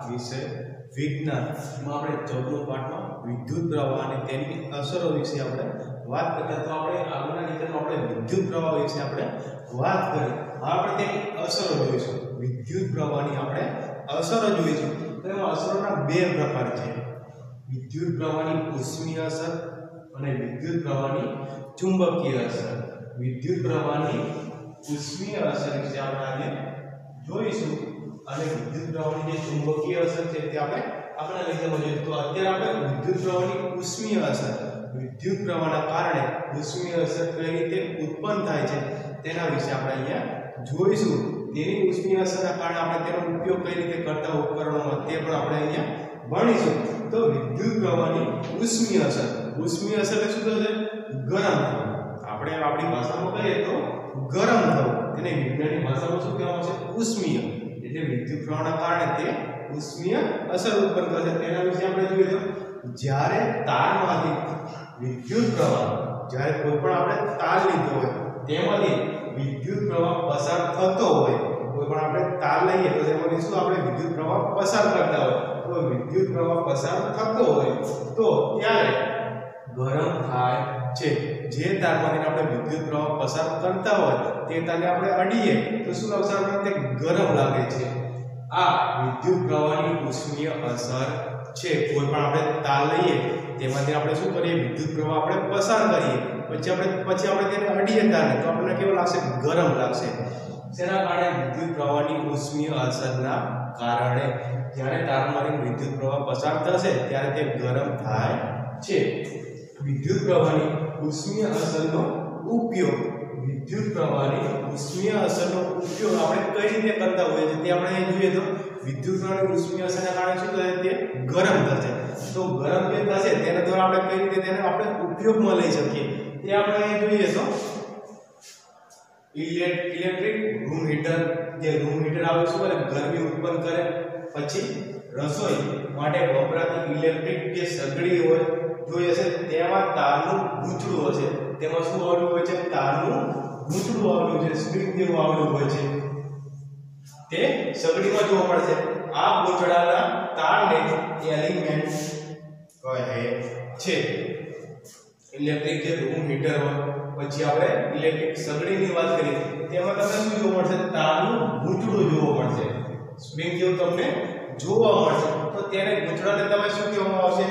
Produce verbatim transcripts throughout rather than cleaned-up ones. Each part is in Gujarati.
વિષય વિજ્ઞાન માં આપણે ચૌદમો પાઠમાં વિદ્યુત પ્રવાહ અને તેની અસરો વિશે આપણે વાત કરતા તો આપણે આગળના લેક્ચરમાં આપણે વિદ્યુત પ્રવાહ વિશે આપણે વાત કરી આપણે તેની અસરો જોઈશું વિદ્યુત પ્રવાહની આપણે અસરો જોઈશું તો એમાં અસરોના બે પ્રકાર છે વિદ્યુત પ્રવાહની ઉષ્મીય અસર અને વિદ્યુત પ્રવાહની ચુંબકીય અસર વિદ્યુત પ્રવાહની ઉષ્મીય અસર વિશે આપણે આજે જોઈશું અને વિદ્યુત પ્રવાહની જે ચુંબકીય અસર છે તે આપણે આગળના લેક્ચરમાં જોઈશું તો અત્યારે આપણે વિદ્યુત પ્રવાહની ઉષ્મીય અસર વિદ્યુત પ્રવાહના કારણે ઉષ્મીય અસર કઈ રીતે ઉત્પન્ન થાય છે તેના વિશે આપણે અહીંયા જોઈશું તેની ઉષ્મીય અસરના કારણે આપણે તેનો ઉપયોગ કઈ રીતે કરતા ઉપકરણોમાં તે પણ આપણે અહીંયા ભણીશું તો વિદ્યુત પ્રવાહની ઉષ્મીય અસર ઉષ્મીય અસર એટલે શું થશે ગરમ થવું આપણે આપણી ભાષામાં કહીએ તો ગરમ થવું તેને વિજ્ઞાનની ભાષામાં શું કહેવામાં આવે છે ઉષ્મીય એટલે વિદ્યુત પ્રવાહના કારણે તે ઉષ્મીય અસર ઉત્પન્ન કરે છે તેના વિશે આપણે જોઈએ તો જ્યારે તારમાંથી વિદ્યુત પ્રવાહ જ્યારે કોઈ પણ આપણે તાર લીધો હોય તેમાંથી વિદ્યુત પ્રવાહ પસાર થતો હોય કોઈ પણ આપણે તાર લઈએ તો તેમાંથી શું આપણે વિદ્યુત પ્રવાહ પસાર કરતા હોય તો વિદ્યુત પ્રવાહ પસાર થતો હોય તો ત્યારે ગરમ થાય છે જે તારમાંથી આપણે વિદ્યુત પ્રવાહ પસાર કરતા હોય તે તારને આપણે અડીએ તો શું લાગશે આપણને તે ગરમ લાગે છે આ વિદ્યુત પ્રવાહની ઉષ્મીય અસર છે કોઈ પણ આપણે તાર લઈએ તેમાંથી આપણે શું કરીએ વિદ્યુત પ્રવાહ આપણે પસાર કરીએ પછી આપણે પછી આપણે તેને અડીએ તારને તો આપણને કેવું લાગશે ગરમ લાગશે તેના કારણે વિદ્યુત પ્રવાહની ઉષ્મીય અસરના કારણે જ્યારે તારમાંથી વિદ્યુત પ્રવાહ પસાર થશે ત્યારે તે ગરમ થાય છે વિદ્યુત પ્રવાહની ઉષ્મીય અસરનો ઉપયોગ વિદ્યુત પ્રવાહની ઉષ્મીય અસરનો ઉપયોગ આપણે કઈ રીતે કરતા હોઈએ છીએ તે આપણે અહીં જોઈએ તો વિદ્યુત પ્રવાહની ઉષ્મીય અસરના કારણે શું થશે તે ગરમ થશે તો ગરમ જે થશે તેના દ્વારા આપણે કઈ રીતે તેને આપણે ઉપયોગમાં લઈ શકીએ તે આપણે અહીં જોઈએ તો ઇલેક્ટ્રિક રૂમ હીટર જે રૂમ હીટર આવે શું કરે ગરમી ઉત્પન્ન કરે પછી રસોઈ માટે વપરાતી ઇલેક્ટ્રિક જે સગડી હોય જોઈએ છે તેમાં તારનું ગૂંચળું હશે તેમાં શું આવેલું હોય છે તારનું ગૂંચળું આવેલું છે સ્પ્રિંગ જેવું આવેલું હોય છે તે સગડીમાં જોવા મળશે આ ગૂંચળાના તારને એલિમેન્ટ કહે છે ઇલેક્ટ્રિક જે રૂમ હીટર હોય પછી આપણે ઇલેક્ટ્રિક સગડીની વાત કરીએ તેમાં તમને શું જોવા મળશે તારનું ગૂંચળું જોવા મળશે સ્પ્રિંગ જેવું તમને જોવા મળશે તો તેને ગૂંચળાને તમે શું કહેવામાં આવશે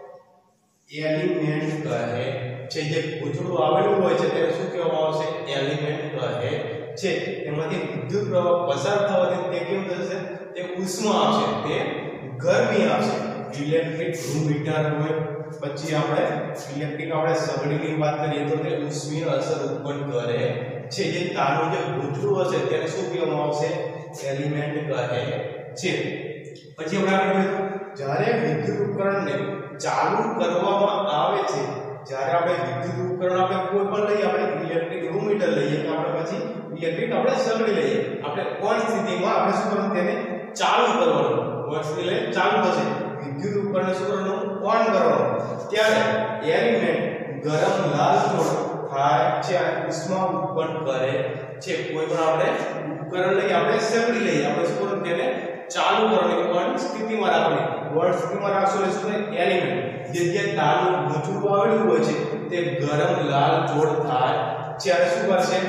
એલિમેન્ટ કહે છે જે ગૂંચળું આવેલું હોય છે તેને શું કહેવામાં આવશે એલિમેન્ટ કહે છે તેમાંથી વિદ્યુત પ્રવાહ પસાર થવાથી તે કેવું થશે તે ઉષ્મા આવશે તે ગરમી આવશે ઇલેક્ટ્રિક રૂમ હીટર હોય પછી આપણે ઇલેક્ટ્રિક આપણે સગડીની વાત કરીએ તો તે ઉષ્મીય અસર ઉત્પન્ન કરે છે જે તારનું જે ગૂંચળું હશે તેને શું કહેવામાં આવશે એલિમેન્ટ કહે છે પછી આપણે આગળ જ્યારે વિદ્યુત ઉપકરણને ચાલુ કરવામાં આવે છે જ્યારે આપણે વિદ્યુત ઉપકરણ આપણે કોઈ પણ લઈએ આપણે ઇલેક્ટ્રિક રૂમ હીટર લઈએ કે આપણે પછી ઇલેક્ટ્રિક આપણે સગડી લઈએ આપણે ઓન સ્થિતિમાં આપણે શું કરવાનું તેને ચાલુ કરવાનું ઓન સ્થિતિ લઈ ચાલુ થશે વિદ્યુત ઉપકરણને શું કરવાનું ઓન કરવાનું ત્યારે એલિમેન્ટ ગરમ લાલ ચોળ થાય છે અને ઉષ્મા ઉત્પન્ન કરે છે કોઈ પણ આપણે ઉપકરણ લઈએ આપણે સગડી લઈએ આપણે શું કરવાનું તેને ચાલુ કરવાની ઓન સ્થિતિમાં રાખવાની ઓન સ્થિતિમાં રાખશો એટલે શું થાય એલિમેન્ટ જે જે તારનું ગૂંચળું આવેલું હોય છે તે ગરમ લાલ ચોળ થાય છે અને શું કરશે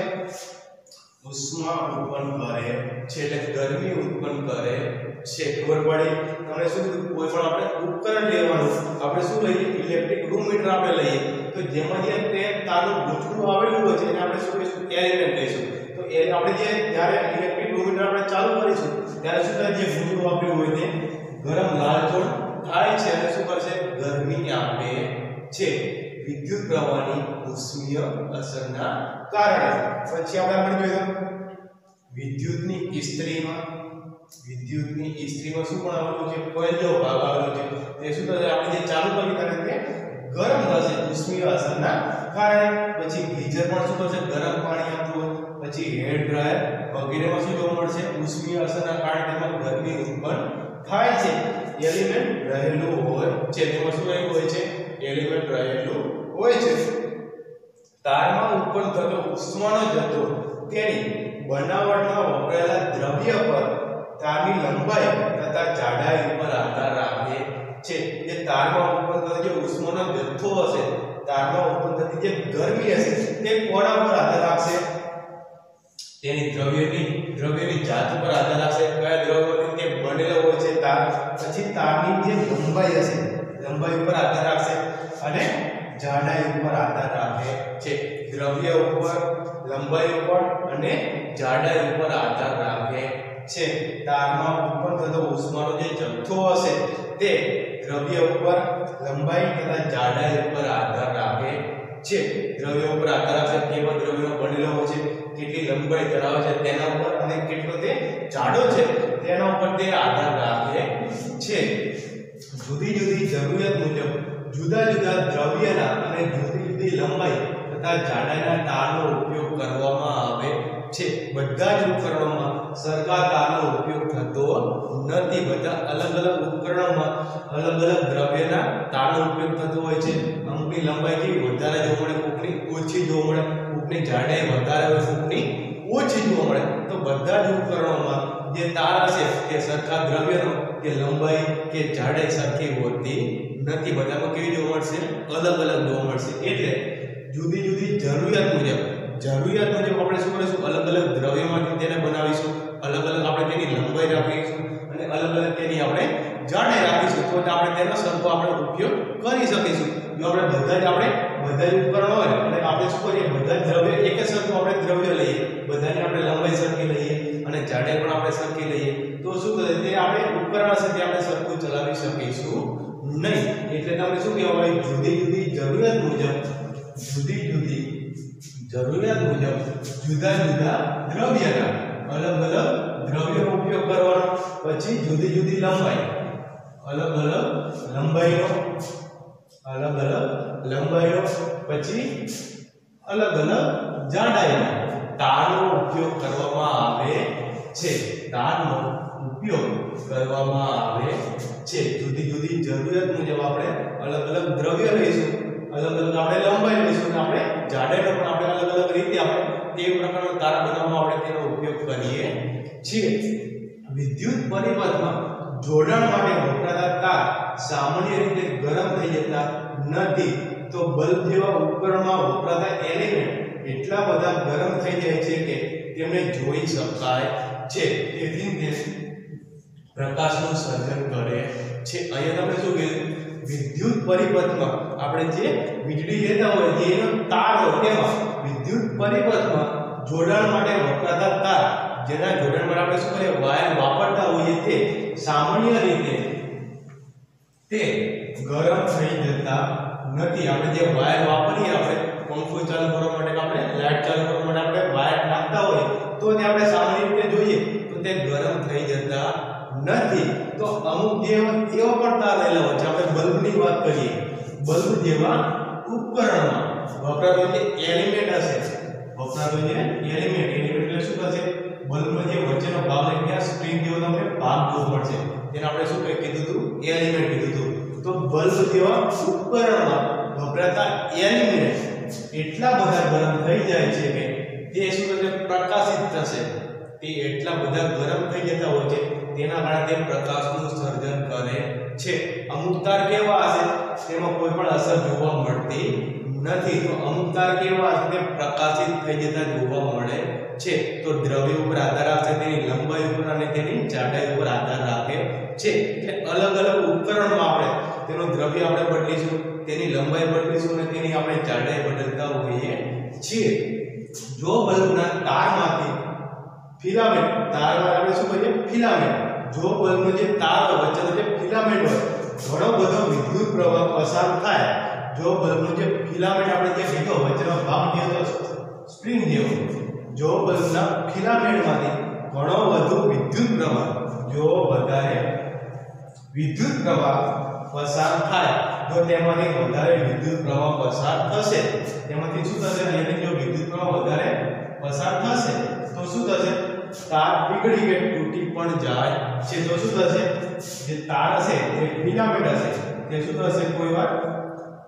ઉષ્મા ઉત્પન્ન કરે છે એટલે ગરમી ઉત્પન્ન કરે છે ખબર પડી તમને શું કોઈ પણ આપણે ઉપકરણ લેવાનું આપણે શું લઈએ ઇલેક્ટ્રિક રૂમ હીટર આપણે લઈએ તો જેમાં જે તે તારનું ગૂંચળું આવેલું હોય છે એને આપણે શું કહીશું એલિમેન્ટ કહીશું તો એ આપણે જે જ્યારે ઇલેક્ટ્રિક રૂમ હીટર આપણે ચાલુ કરીશું ત્યારે શું થાય જે ગૂંચળું આવેલું હોય તે ગરમ લાલ ચોળ થાય છે અને શું કરશે ગરમી આપે છે વિદ્યુત પ્રવાહની ઉષ્મીય અસરના કારણે પછી આપણે આગળ જોઈએ વિદ્યુતની ઇસ્ત્રીમાં વિદ્યુતની ઇસ્ત્રીમાં શું પણ આવેલું છે પહેલો ભાગ આવેલો છે તે શું થશે આપણે જે ચાલુ કરી ત્યારે તે ગરમ થશે ઉષ્મીય અસરના કારણે પછી ગીઝર પણ શું થશે ગરમ પાણી આપતું હોય પછી હેર ડ્રાયર વગેરેમાં શું જોવા મળશે ઉષ્મીય અસરના કારણે તેમાં ગરમી ઉત્પન્ન થાય છે એલિમેન્ટ રહેલું હોય છે તેમાં શું રહેલું હોય છે એલિમેન્ટ રહેલું હોય છે તારમાં ઉત્પન્ન થતો ઉષ્માનો જથ્થો તેની બનાવટમાં વપરાયેલા દ્રવ્ય પર તારની લંબાઈ તથા જાડાઈ ઉપર આધાર રાખે છે. જે તારમાં ઉત્પન્ન થતો જે ઉષ્માનો જથ્થો હશે, તારમાં ઉત્પન્ન થતી જે ગરમી હશે તે કોના પર આધાર રાખશે? તેની દ્રવ્યની દ્રવ્યની જાત પર આધાર રાખશે. કયા દ્રવ્યમાંથી તે બનેલો હોય છે તાર. પછી તારની જે લંબાઈ હશે, લંબાઈ ઉપર આધાર રાખશે અને જાડાઈ ઉપર આધાર રાખે છે. દ્રવ્ય ઉપર, લંબાઈ ઉપર અને જાડાઈ ઉપર આધાર રાખે છે. તારમાં ઉત્પન્ન થતો ઉષ્માનો જે જથ્થો હશે તે દ્રવ્ય ઉપર, લંબાઈ તથા જાડાઈ ઉપર આધાર રાખે છે. દ્રવ્ય ઉપર આધાર રાખશે, કેવા દ્રવ્યનો બનેલો હોય છે, કેટલી લંબાઈ ધરાવે છે તેના ઉપર અને કેટલો તે જાડો છે તેના ઉપર તે આધાર રાખે છે. જુદી જુદી જરૂરિયાત મુજબ જુદા જુદા દ્રવ્યના અને જુદી જુદી લંબાઈ તથા જાડાઈના તારનો ઉપયોગ કરવામાં આવે છે. બધા જ ઉપકરણોમાં સરખા તારનો ઉપયોગ થતો નથી. બધા અલગ અલગ ઉપકરણોમાં અલગ અલગ દ્રવ્યના તારનો ઉપયોગ થતો હોય છે. અમુકની લંબાઈ કેવી વધારે જોવા મળે, કોકની ઓછી જોવા મળે, કોકની જાડાઈ વધારે હોય, કોકની ઓછી જોવા મળે. તો બધા જ ઉપકરણોમાં જે તાર હશે તે સરખા દ્રવ્યનો કે લંબાઈ કે જાડાઈ સરખી હોતી નથી. બધામાં કેવી જોવા મળશે? અલગ અલગ જોવા મળશે. એટલે જુદી જુદી જરૂરિયાત મુજબ જરૂરિયાત મુજબ આપણે શું કરીશું? અલગ અલગ દ્રવ્યમાંથી તેને બનાવીશું, અલગ અલગ આપણે તેની લંબાઈ રાખીશું અને અલગ અલગ તેની આપણે જાડાઈ રાખીશું. તો આપણે તેનો સરખો આપણે ઉપયોગ કરી શકીશું. જો આપણે બધા જ આપણે બધા જ ઉપકરણો હોય અને આપણે શું કરીએ? બધા જ દ્રવ્ય એક જ સરખું આપણે દ્રવ્ય લઈએ, બધાની આપણે લંબાઈ સરખી લઈએ અને જાડાઈ પણ આપણે સરખી લઈએ, તો શું થશે? તે આપણે ઉપકરણ હશે તે આપણે સરખું ચલાવી શકીશું નહીં. એટલે તમને શું કહેવાય? જુદી જુદી જરૂરિયાત મુજબ જુદી જુદી જરૂરિયાત મુજબ જુદા જુદા દ્રવ્યના અલગ અલગ દ્રવ્યનો ઉપયોગ કરવાનો. પછી જુદી જુદી લંબાઈ, અલગ અલગ લંબાઈનો અલગ અલગ લંબાઈનો પછી અલગ અલગ જાડાઈનો તારનો ઉપયોગ કરવામાં આવે છે. તારનો ઉપયોગ કરવામાં આવે છે. જુદી જુદી જરૂરિયાત મુજબ આપણે અલગ અલગ દ્રવ્ય લઈશું, અલગ અલગ આપણે લંબાઈ લઈશું અને આપણે જાડાઈનો પણ આપણે અલગ અલગ રીતે આપણે તે પ્રકારનો તાર બનાવવામાં આપણે તેનો ઉપયોગ કરીએ છીએ. વિદ્યુત પરિપથમાં જોડાણ માટે વપરાતા તાર સામાન્ય રીતે ગરમ થઈ જતા નથી. તો બલ્બ જેવા ઉપકરણમાં વપરાતા એલિમેન્ટ એટલા બધા ગરમ થઈ જાય છે કે તેમને જોઈ શકાય છે. તેથી તે પ્રકાશનું સર્જન કરે છે. અહીંયા તમે શું કીધું? વિદ્યુત પરિપથમાં આપણે જે વીજળી લેતા હોય જે એનો તાર હોય તેમાં વિદ્યુત પરિપથમાં જોડાણ માટે વપરાતા તાર, જેના જોડાણ માટે આપણે શું કરીએ? વાયર વાપરતા હોઈએ, તે સામાન્ય રીતે તે ગરમ થઈ જતા નથી. આપણે જે વાયર વાપરીએ, આપણે પંખો ચાલુ કરવા માટે, આપણે લાઈટ ચાલુ કરવા માટે આપણે વાયર નાખતા હોય તો તે આપણે સામાન્ય રીતે જોઈએ તો તે ગરમ થઈ જતા નથી. તો અમુક જે એવા પણ તાર રહેલા હોય છે. આપણે બલ્બની વાત કરીએ, બલ્બ જેવા ઉપકરણમાં વપરાતો જે એલિમેન્ટ હશે, વપરાતો જે એલિમેન્ટ એલિમેન્ટ એટલે શું થશે? બલ્બનો જે વચ્ચેનો ભાગ હોય ત્યાં સ્પ્રિંગ જેવો તમને ભાગ જોવા મળશે, તેને આપણે શું કીધું હતું? એલિમેન્ટ કીધું હતું. તો બલ્બ જેવા ઉપકરણમાં વપરાતા એલિમેન્ટ એટલા બધા ગરમ થઈ જાય છે કે તે શું થશે? પ્રકાશિત થશે. તે એટલા બધા ગરમ થઈ જતા હોય છે તેના કારણે તે પ્રકાશનું સર્જન કરે છે. અમુક તાર કેવા હશે? તેમાં કોઈ પણ અસર જોવા મળતી નથી. તો અમુક તાર કેવા હશે? તે પ્રકાશિત થઈ જતા જોવા મળે છે. તો દ્રવ્ય ઉપર આધાર રાખશે, તેની લંબાઈ ઉપર અને તેની જાડાઈ ઉપર આધાર રાખે છે. એટલે અલગ અલગ ઉપકરણમાં આપણે તેનો દ્રવ્ય આપણે બદલીશું, તેની લંબાઈ બદલીશું અને તેની આપણે જાડાઈ બદલતા હોઈએ છીએ. જો બલ્બના તારમાંથી ફિલામેન્ટ, તારમાં આપણે શું કહીએ? ફિલામેન્ટ. જો બલ્બનો જે તાર હોય, વચ્ચેનો જે ફિલામેન્ટ હોય, ઘણો બધો વિદ્યુત પ્રવાહ પસાર થાય. જો બલ્બનો જે ફિલામેન્ટ આપણે જે કીધો વચ્ચેનો ભાગ જે હતો સ્પ્રિંગ જેવો, જો બલ્બના ફિલામેન્ટમાંથી ઘણો વધુ વિદ્યુત પ્રવાહ, જો વધારે વિદ્યુત પ્રવાહ પસાર થાય, જો તેમાંથી વધારે વિદ્યુત પ્રવાહ પસાર થશે, તેમાંથી શું થશે? અહીંયા જો વિદ્યુત પ્રવાહ વધારે પસાર થશે તો શું થશે? તાર પીગળી કે તૂટી પણ જાય છે. તો શું થશે? જે તાર હશે, જે ફિલામેન્ટ હશે, તે શું થશે? કોઈ વાર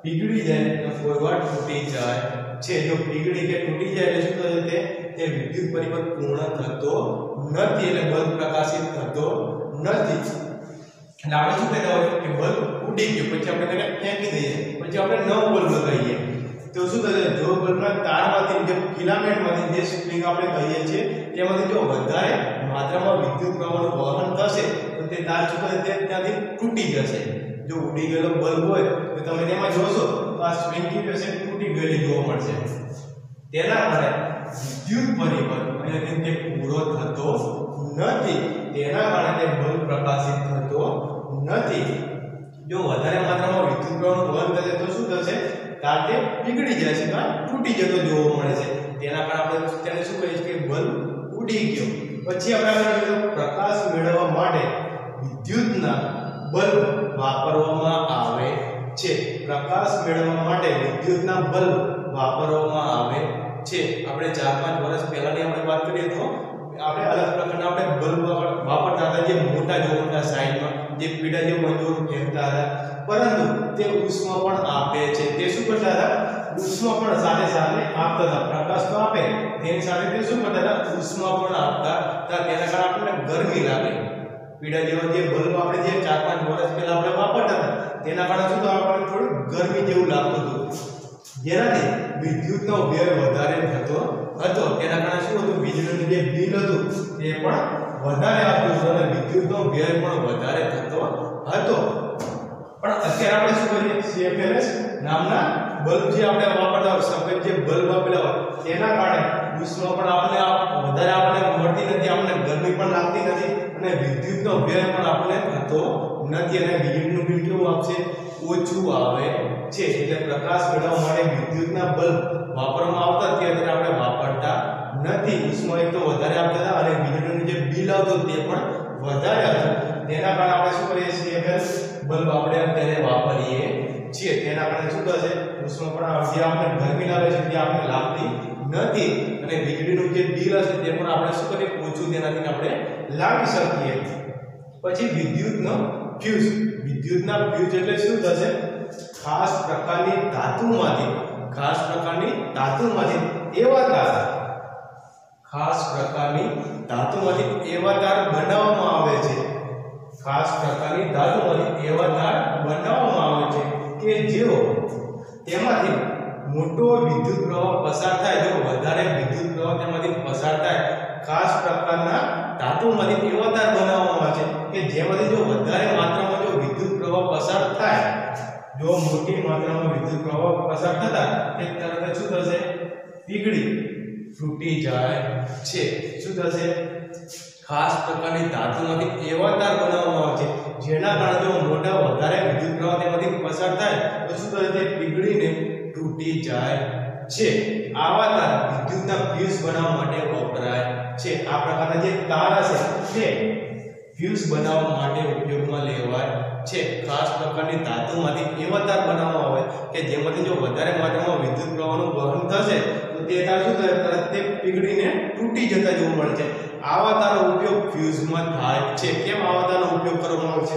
પીગળી જાય તો કોઈ વાર તૂટી જાય છે. જો પીગળી કે તૂટી જાય એટલે શું થશે તે તે વિદ્યુત પરિપથ પૂર્ણ થતો નથી એટલે બલ્બ પ્રકાશિત થતો નથી. એટલે આપણે શું કહેતા હોય કે બલ્બ ઉડી ગયો પછી આપણે તેને ફેંકી દઈએ પછી આપણે નવો બલ્બ લગાવીએ તો શું થશે જો બલ્બના તારમાંથી જે ફિલામેન્ટમાંથી જે સ્પ્રિંગ આપણે કહીએ છીએ તેમાંથી જો વધારે માત્રામાં વિદ્યુત પ્રવાહનું વહન થશે તો તે તાર શું થશે તે ત્યાંથી તૂટી જશે. જો ઉડી ગયેલો બલ્બ હોય તો તમે તેમાં જોશો તો આ સ્પ્રિંગ કેવી હશે તૂટી ગયેલી જોવા મળશે. તેના કારણે વિદ્યુત પરિપથ અહીંયાથી તે પૂરો થતો નથી. તેના કારણે તે બલ્બ પ્રકાશિત થતો નથી. જો વધારે માત્રામાં વિદ્યુત પ્રવાહનું વહન થશે તો શું થશે તાર તે પીગળી જાય છે અથવા તૂટી જતો જોવા મળે છે. તેના કારણે આપણે તેને શું કહીએ છીએ કે બલ્બ ઉડી ગયો. પછી આપણે આગળ પ્રકાશ મેળવવા માટે વિદ્યુતના બલ્બ વાપરવામાં આવે છે. પ્રકાશ મેળવવા માટે વિદ્યુતના બલ્બ વાપરવામાં આવે છે. આપણે ચાર પાંચ વર્ષ પહેલાની આપણે વાત કરીએ તો આપણે અલગ પ્રકારના આપણે બલ્બ વાપરતા હતા જે મોટા જો મોટા સાઈઝમાં જે પીડા જેવું મંજૂર ફેંકતા હતા પરંતુ તે ઉષ્મા પણ આપે છે. તે શું કરતા હતા ઉષ્મા પણ સાથે સાથે આપતા હતા. પ્રકાશ તો આપે તેની સાથે તે શું કરતા હતા ઉષ્મા પણ આપતા હતા. તેના કારણે આપણને ગરમી લાગે. પીડા જેવા જે બલ્બ આપણે જે ચાર પાંચ વર્ષ પહેલા આપણે વાપરતા હતા તેના કારણે શું થતું આપણને થોડું ગરમી જેવું લાગતું હતું જેનાથી વિદ્યુતનો વ્યય વધારે થતો હતો. તેના કારણે શું હતું વીજળીનું જે બિલ હતું તે પણ વધારે આવતું હતું અને વિદ્યુતનો વ્યય પણ વધારે થતો હતો. પણ અત્યારે આપણે શું કરીએ સીએફએલએસ નામના બલ્બ જે આપણે વાપરતા હોય સફેદ જે બલ્બ આપેલા હોય તેના કારણે ઉષ્મા પણ આપણે વધારે આપણે મળતી નથી, આપણને ગરમી પણ લાગતી નથી અને વિદ્યુતનો વ્યય પણ આપણને થતો નથી અને વીજળીનું બિલ કેવું આવશે ઓછું આવે છે. એટલે પ્રકાશ મેળવવા માટે વિદ્યુતના બલ્બ વાપરવામાં આવતા ત્યારે આપણે વાપરતા નથી. ઉષ્મા એક તો વધારે આપતા હતા અને વીજળીનું જે બિલ આવતું તે પણ વધારે હતું. તેના કારણે આપણે શું કરીએ સીએફએલ બલ્બ આપણે અત્યારે વાપરીએ છીએ. તેના કારણે શું થશે ઉષ્મા પણ જે આપણે ગરમી લાગે છે તે આપણે લાગતી નથી અને વીજળીનું જે બિલ હશે તે પણ આપણે શું કરીએ ઓછું તેનાથી આપણે લાવી શકીએ. પછી વિદ્યુતનો ફ્યુઝ. વિદ્યુતના ફ્યુઝ એટલે શું થશે ખાસ પ્રકારની ધાતુમાંથી ખાસ પ્રકારની ધાતુમાંથી એવા તાર ખાસ પ્રકારની ધાતુમાંથી એવા તાર બનાવવામાં આવે છે. ખાસ પ્રકારની ધાતુમાંથી એવા તાર બનાવવામાં આવે છે કે જેઓ તેમાંથી મોટો વિદ્યુત પ્રવાહ પસાર થાય. જો વધારે વિદ્યુત પ્રવાહ તેમાંથી પસાર થાય ખાસ પ્રકારના ધાતુમાંથી એવા તાર બનાવવામાં આવે છે કે જેમાંથી જો વધારે માત્રામાં જો વિદ્યુત પ્રવાહ પસાર થાય જો મોટી માત્રામાં વિદ્યુત પ્રવાહ પસાર થતા તે તરત શું થશે પીગળી તૂટી જાય છે. શું થશે ખાસ પ્રકારની ધાતુમાંથી એવા તાર બનાવવામાં આવે છે જેના કારણે જો મોટા વધારે વિદ્યુત પ્રવાહ તેમાંથી પસાર થાય તો શું થશે તે પીગળીને તૂટી જાય છે. આવા તાર વિદ્યુતના ફ્યુઝ બનાવવા માટે વપરાય છે. આ પ્રકારના જે તાર હશે તે ફ્યુઝ બનાવવા માટે ઉપયોગમાં લેવાય છે. ખાસ પ્રકારની ધાતુમાંથી એવા તાર બનાવવામાં આવે કે જેમાંથી જો વધારે માત્રામાં વિદ્યુત પ્રવાહનું વહન થશે તો તે તાર શું થશે તરત તે પીગળીને તૂટી જતા જોવા મળે છે. આવા તારનો ઉપયોગ ફ્યુઝમાં થાય છે. કેમ આવા તારનો ઉપયોગ કરવામાં આવે છે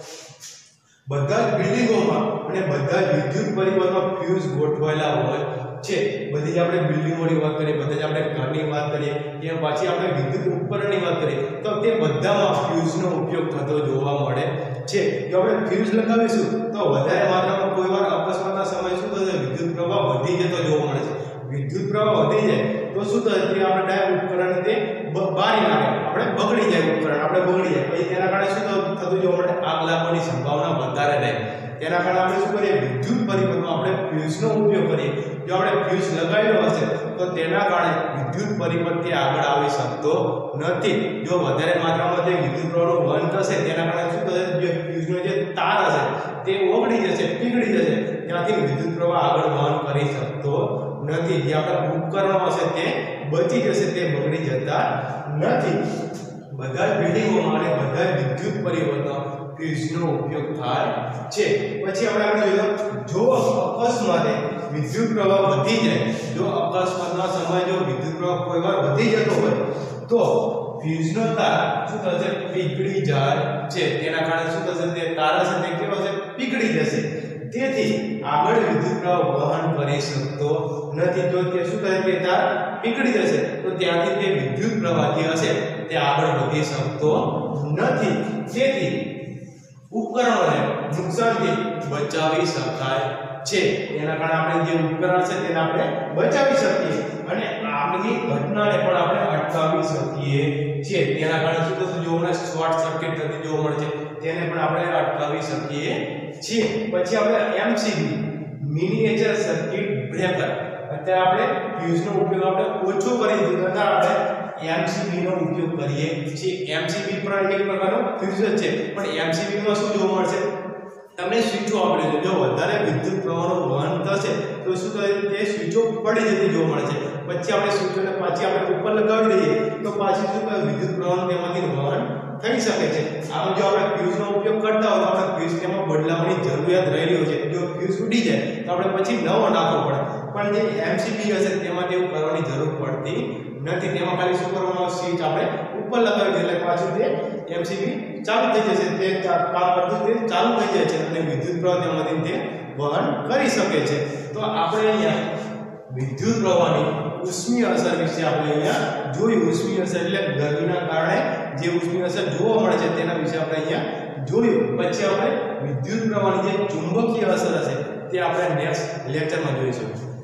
બધા જ બિલ્ડિંગોમાં અને બધા જ વિદ્યુત પરિપથમાં ફ્યુઝ ગોઠવાયેલા હોય છે. બધી જ આપણે બિલ્ડિંગોની વાત કરીએ બધા જ આપણે ઘરની વાત કરીએ કે પછી આપણે વિદ્યુત ઉપકરણની વાત કરીએ તો તે બધામાં ફ્યુઝનો ઉપયોગ થતો જોવા મળે છે. જો આપણે ફ્યુઝ લગાવીશું તો વધારે માત્રામાં કોઈ વાર અકસ્માતના સમયે શું થશે વિદ્યુત પ્રવાહ વધી જતો જોવા મળે છે. વિદ્યુત પ્રવાહ વધી જાય તો શું થશે તે આપણે ડાય ઉપકરણ તે બારી નાખે આપણે બગડી જાય ઉપકરણ આપણે બગડી જાય પછી તેના કારણે શું થતું જોવા મળે આગ લાગવાની સંભાવના વધારે રહે. તેના કારણે આપણે શું કરીએ વિદ્યુત પરિપથમાં આપણે ફ્યુઝનો ઉપયોગ કરીએ. જો આપણે ફ્યુઝ લગાવેલો હશે તો તેના કારણે વિદ્યુત પરિપથથી આગળ આવી શકતો નથી. જો વધારે માત્રામાં તે વિદ્યુત પ્રવાહનું વહન થશે તેના કારણે શું થશે જે ફ્યુઝનો જે તાર હશે તે ઓગળી જશે પીગળી જશે ત્યાંથી વિદ્યુત પ્રવાહ આગળ વહન કરી શકતો નથી. જે આપણા ઉપકરણો હશે તે બચી જશે તે બગડી જતા નથી. બધા જ બિલ્ડિંગોમાં અને બધા જ વિદ્યુત પરિપથમાં ફ્યુઝનો ઉપયોગ થાય છે. પછી આપણે આગળ જોઈએ જો અકસ્માતે વિદ્યુત પ્રવાહ વધી જાય જો અકસ્માતના સમયે જો વિદ્યુત પ્રવાહ કોઈ વાર વધી જતો હોય તો ફ્યુઝનો તાર શું થશે પીગળી જાય છે. તેના કારણે શું થશે તે તાર હશે તે કેવો હશે પીગળી જશે. તેથી આગળ વિદ્યુત પ્રવાહ વહન કરી શકતો નથી. જો તે શું કરે કે તાર પીગળી જશે તો ત્યાંથી તે વિદ્યુત પ્રવાહ જે હશે તે આગળ વધી શકતો નથી. તેથી ઉપકરણોને નુકસાનથી બચાવી શકાય છે. એના કારણે આપણે જે ઉપકરણ છે તેને આપણે બચાવી શકીએ અને આગની ઘટનાને પણ આપણે અટકાવી શકીએ છીએ. તેના કારણે શું થતું જોવા મળે શોર્ટ સર્કિટ થતી જોવા મળે છે, તેને પણ આપણે અટકાવી શકીએ છીએ. પછી આપણે એમસીબી મિનિએચર સર્કિટ બ્રેકર, અત્યારે આપણે ફ્યુઝનો ઉપયોગ આપણે ઓછો કરી દીધો, અત્યારે આપણે એમસીબી નો ઉપયોગ કરીએ છીએ. એમસીબી પણ એક પ્રકારનો ફ્યુઝ છે, પણ એમસીબી માં શું જોવા મળશે તમને સ્વિચો આપેલી છે. જો વધારે વિદ્યુત પ્રવાહનું વહન થશે તો શું થાય તે સ્વિચો પડી જતી જોવા મળે છે. પછી આપણે સ્વિચોને પાછી આપણે ઉપર લગાવી દઈએ તો પાછી શું થાય વિદ્યુત પ્રવાહનું તેમાંથી વહન થઈ શકે છે. આમ જો આપણે ફ્યુઝનો ઉપયોગ કરતા હોય તો આપણે ફ્યુઝ તેમાં બદલાવવાની જરૂરિયાત રહેલી હોય છે. જો ફ્યુઝ ઉડી જાય તો આપણે પછી નવો નાખવો પડે, પણ જે એમસીબી હશે તેમાં તેવું કરવાની જરૂર પડતી નથી. તેમાં ખાલી શું કરવાનું આવે સ્વિચ આપણે ઉપર લગાવી દઈએ એટલે પાછું તે એમસીબી ચાલુ થઈ જશે, તે કામ કરતું તે ચાલુ થઈ જાય છે અને વિદ્યુત પ્રવાહ તેમાંથી તે વહન કરી શકે છે. તો આપણે અહીંયા વિદ્યુત પ્રવાહની ઉષ્મીય અસર વિશે આપણે અહીંયા જોયું. ઉષ્મીય અસર એટલે ગરમીના કારણે જે ઉષ્મીય અસર જોવા મળે છે તેના વિશે આપણે અહીંયા જોયું. પછી આપણે વિદ્યુત પ્રવાહની જે ચુંબકીય અસર હશે તે આપણે નેક્સ્ટ લેક્ચરમાં જોઈશું.